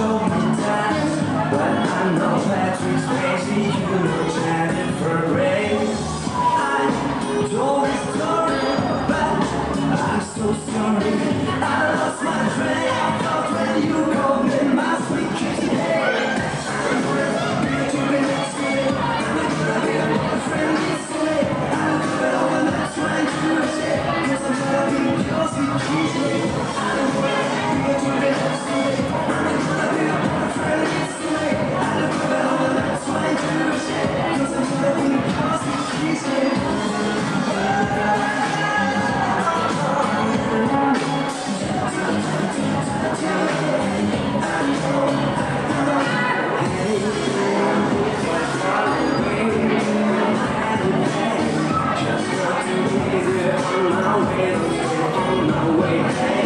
show me that, but I know Patrick's crazy, you know Jennifer Grey. I told this story, but I'm so sorry. I lost my train of thought when you called me my sweet cheesecake. I'm gonna be to the next day. I'm gonna be a boyfriend this way. I'm gonna over that trying to say, 'cause I'm gonna be your sweet cheesecake. I'm gonna be to the next day. I'm gonna be a boyfriend this way. I'm gonna over that trying to say, 'cause I'm gonna be your sweet cheesecake. Just got to be there on my way.